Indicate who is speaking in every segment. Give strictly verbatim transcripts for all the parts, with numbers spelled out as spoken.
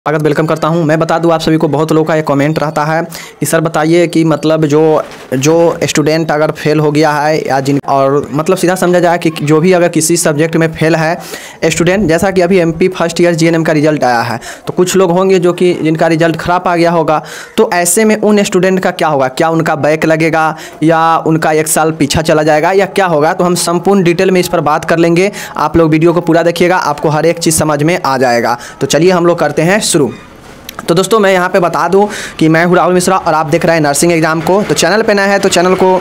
Speaker 1: स्वागत वेलकम करता हूं। मैं बता दूं आप सभी को, बहुत लोगों का एक कमेंट रहता है कि सर बताइए कि मतलब जो जो स्टूडेंट अगर फेल हो गया है या जिन और मतलब सीधा समझा जाए कि जो भी अगर किसी सब्जेक्ट में फेल है स्टूडेंट, जैसा कि अभी एमपी फर्स्ट ईयर जीएनएम का रिजल्ट आया है, तो कुछ लोग होंगे जो कि जिनका रिजल्ट ख़राब आ गया होगा। तो ऐसे में उन स्टूडेंट का क्या होगा? क्या उनका बैक लगेगा या उनका एक साल पीछा चला जाएगा या क्या होगा? तो हम संपूर्ण डिटेल में इस पर बात कर लेंगे। आप लोग वीडियो को पूरा देखिएगा, आपको हर एक चीज़ समझ में आ जाएगा। तो चलिए हम लोग करते हैं शुरू। तो दोस्तों मैं यहाँ पे बता दूँ कि मैं हूँ राहुल मिश्रा और आप देख रहे हैं नर्सिंग एग्जाम को। तो चैनल पे नए हैं तो चैनल को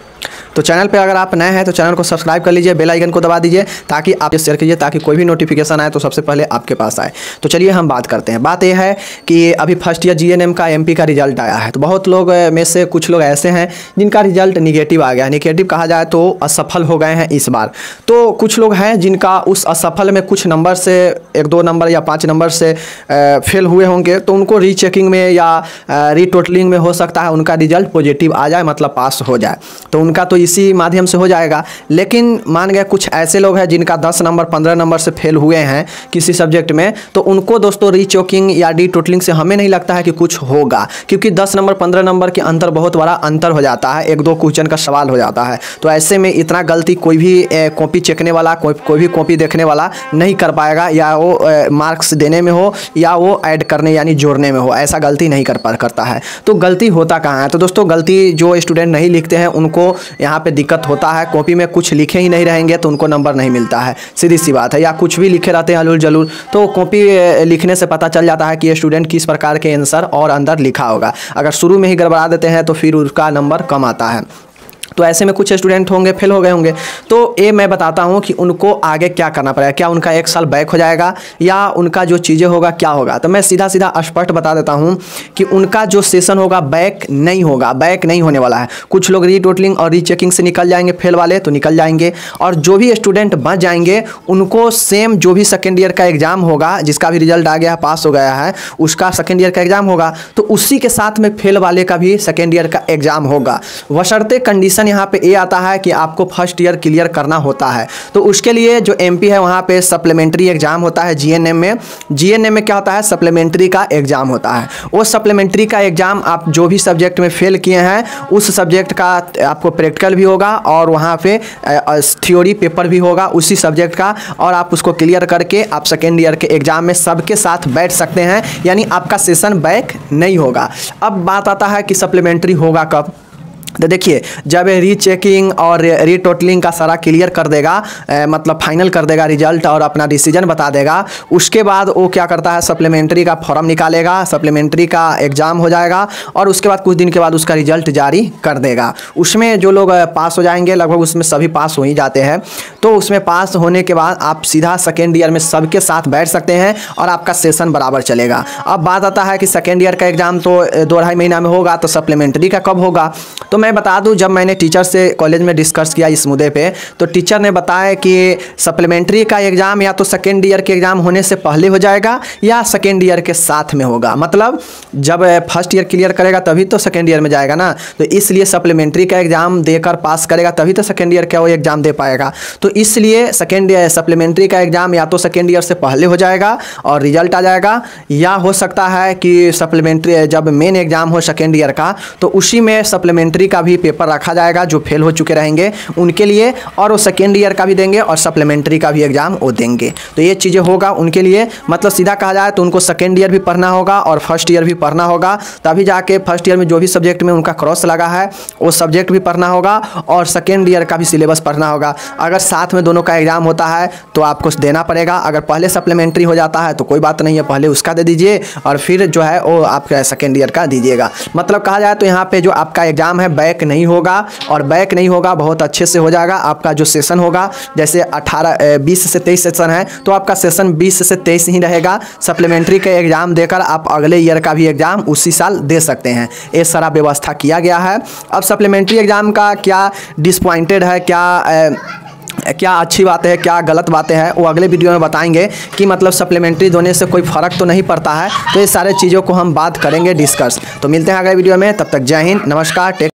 Speaker 1: तो चैनल पे अगर आप नए हैं तो चैनल को सब्सक्राइब कर लीजिए, बेल आइकन को दबा दीजिए ताकि आप शेयर कीजिए ताकि कोई भी नोटिफिकेशन आए तो सबसे पहले आपके पास आए। तो चलिए हम बात करते हैं। बात यह है कि अभी फर्स्ट ईयर जीएनएम का एमपी का रिजल्ट आया है। तो बहुत लोग में से कुछ लोग ऐसे हैं जिनका रिजल्ट निगेटिव आ गया है। निगेटिव कहा जाए तो असफल हो गए हैं इस बार। तो कुछ लोग हैं जिनका उस असफल में कुछ नंबर से एक दो नंबर या पाँच नंबर से फेल हुए होंगे, तो उनको रीचेकिंग में या रीटोटलिंग में हो सकता है उनका रिजल्ट पॉजिटिव आ जाए, मतलब पास हो जाए। तो उनका तो इसी माध्यम से हो जाएगा। लेकिन मान गए कुछ ऐसे लोग हैं जिनका दस नंबर पंद्रह नंबर से फेल हुए हैं किसी सब्जेक्ट में, तो उनको दोस्तों रीचेकिंग या डी टोटलिंग से हमें नहीं लगता है कि कुछ होगा, क्योंकि दस नंबर पंद्रह नंबर के अंतर बहुत बड़ा अंतर हो जाता है, एक दो क्वेश्चन का सवाल हो जाता है। तो ऐसे में इतना गलती कोई भी कॉपी चेकने वाला कोई कोई भी कॉपी देखने वाला नहीं कर पाएगा, या वो मार्क्स देने में हो या वो ऐड करने यानी जोड़ने में हो, ऐसा गलती नहीं कर पा करता है। तो गलती होता कहाँ है? तो दोस्तों गलती जो स्टूडेंट नहीं लिखते हैं उनको यहाँ पे दिक्कत होता है। कॉपी में कुछ लिखे ही नहीं रहेंगे तो उनको नंबर नहीं मिलता है, सीधी सी बात है। या कुछ भी लिखे रहते हैं हलूल जलूल, तो कॉपी लिखने से पता चल जाता है कि ये स्टूडेंट किस प्रकार के आंसर और अंदर लिखा होगा। अगर शुरू में ही गड़बड़ा देते हैं तो फिर उसका नंबर कम आता है। तो ऐसे में कुछ स्टूडेंट होंगे फेल हो गए होंगे। तो ये मैं बताता हूँ कि उनको आगे क्या करना पड़ेगा। क्या उनका एक साल बैक हो जाएगा या उनका जो चीज़ें होगा क्या होगा? तो मैं सीधा सीधा स्पष्ट बता देता हूँ कि उनका जो सेशन होगा बैक नहीं होगा, बैक नहीं होने वाला है। कुछ लोग रीटोटलिंग और रीचेकिंग से निकल जाएंगे, फेल वाले तो निकल जाएंगे, और जो भी स्टूडेंट बच जाएंगे उनको सेम जो भी सेकेंड ईयर का एग्जाम होगा, जिसका भी रिजल्ट आ गया पास हो गया है, उसका सेकेंड ईयर का एग्जाम होगा, तो उसी के साथ में फेल वाले का भी सेकेंड ईयर का एग्जाम होगा। बशर्ते कंडीशन यहाँ पे ये आता है कि आपको फर्स्ट ईयर क्लियर करना होता है। तो उसके लिए जो एमपी है वहाँ पे सप्लीमेंट्री एग्जाम होता है। जीएनएम में जीएनएम में क्या होता है? सप्लीमेंट्री का एग्जाम होता है। वो सप्लीमेंट्री का एग्जाम आप जो भी सब्जेक्ट में फेल किए हैं उस सब्जेक्ट का आपको प्रैक्टिकल भी होगा और वहाँ पे थ्योरी पेपर भी होगा उसी सब्जेक्ट का, और आप उसको क्लियर करके आप सेकेंड ईयर के एग्जाम में सबके साथ बैठ सकते हैं, यानी आपका सेशन बैक नहीं होगा। अब बात आता है कि सप्लीमेंट्री होगा कब? तो देखिए, जब रीचेकिंग और रीटोटलिंग का सारा क्लियर कर देगा, ए, मतलब फाइनल कर देगा रिजल्ट और अपना डिसीजन बता देगा, उसके बाद वो क्या करता है? सप्लीमेंट्री का फॉर्म निकालेगा, सप्लीमेंट्री का एग्ज़ाम हो जाएगा और उसके बाद कुछ दिन के बाद उसका रिजल्ट जारी कर देगा। उसमें जो लोग पास हो जाएंगे, लगभग उसमें सभी पास हो ही जाते हैं, तो उसमें पास होने के बाद आप सीधा सेकेंड ईयर में सबके साथ बैठ सकते हैं और आपका सेशन बराबर चलेगा। अब बात आता है कि सेकेंड ईयर का एग्ज़ाम तो दो ढाई महीना में होगा, तो सप्लीमेंट्री का कब होगा? तो मैं बता दूं, जब मैंने टीचर से कॉलेज में डिस्कस किया इस मुद्दे पे, तो टीचर ने बताया कि सप्लीमेंट्री का एग्ज़ाम या तो सेकेंड ईयर के एग्ज़ाम होने से पहले हो जाएगा या सेकेंड ईयर के साथ में होगा। मतलब जब फर्स्ट ईयर क्लियर करेगा तभी तो सेकेंड ईयर में जाएगा ना, तो इसलिए सप्लीमेंट्री का एग्ज़ाम देकर पास करेगा तभी तो सेकेंड ईयर का वो एग्ज़ाम दे पाएगा। तो इसलिए सेकेंड ईयर सप्लीमेंट्री का एग्ज़ाम या तो सेकेंड ईयर से पहले हो जाएगा और रिजल्ट आ जाएगा, या हो सकता है कि सप्लीमेंट्री जब मेन एग्ज़ाम हो सेकेंड ईयर का तो उसी में सप्लीमेंट्री का भी पेपर रखा जाएगा जो फेल हो चुके रहेंगे उनके लिए, और वो सेकेंड ईयर का भी देंगे और सप्लीमेंट्री का भी एग्जाम वो देंगे। तो ये चीज़ें होगा उनके लिए। मतलब सीधा कहा जाए तो उनको सेकेंड ईयर भी पढ़ना होगा और फर्स्ट ईयर भी पढ़ना होगा, तभी जाके फर्स्ट ईयर में जो भी सब्जेक्ट में उनका क्रॉस लगा है वो सब्जेक्ट भी पढ़ना होगा और सेकेंड ईयर का भी सिलेबस पढ़ना होगा। अगर साथ में दोनों का एग्जाम होता है तो आपको देना पड़ेगा। अगर पहले सप्लीमेंट्री हो जाता है तो कोई बात नहीं है, पहले उसका दे दीजिए और फिर जो है वो आपका सेकेंड ईयर का दीजिएगा। मतलब कहा जाए तो यहाँ पे जो आपका एग्जाम है बैक नहीं होगा, और बैक नहीं होगा बहुत अच्छे से हो जाएगा। आपका जो सेशन होगा, जैसे अठारह बीस से तेईस सेशन है, तो आपका सेशन बीस से तेईस ही रहेगा। सप्लीमेंट्री का एग्ज़ाम देकर आप अगले ईयर का भी एग्ज़ाम उसी साल दे सकते हैं। ये सारा व्यवस्था किया गया है। अब सप्लीमेंट्री एग्ज़ाम का क्या डिसपॉइंटेड है, क्या ए, क्या अच्छी बातें हैं, क्या गलत बातें हैं, वो अगले वीडियो में बताएंगे कि मतलब सप्लीमेंट्री देने से कोई फ़र्क तो नहीं पड़ता है। तो ये सारे चीज़ों को हम बात करेंगे डिस्कस। तो मिलते हैं अगले वीडियो में, तब तक जय हिंद, नमस्कार, टेक